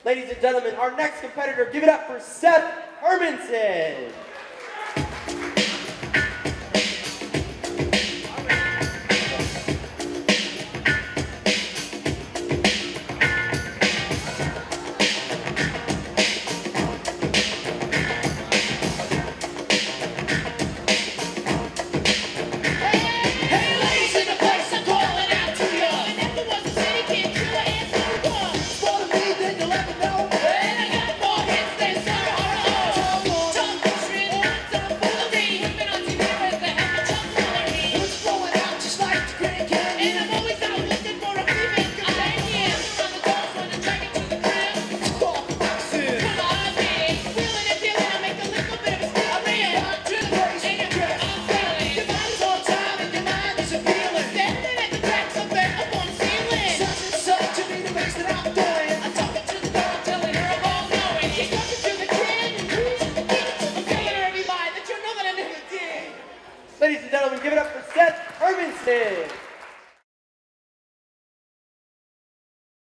Ladies and gentlemen, our next competitor, give it up for Seth Hermanson. Ladies and gentlemen, give it up for Seth Hermanson.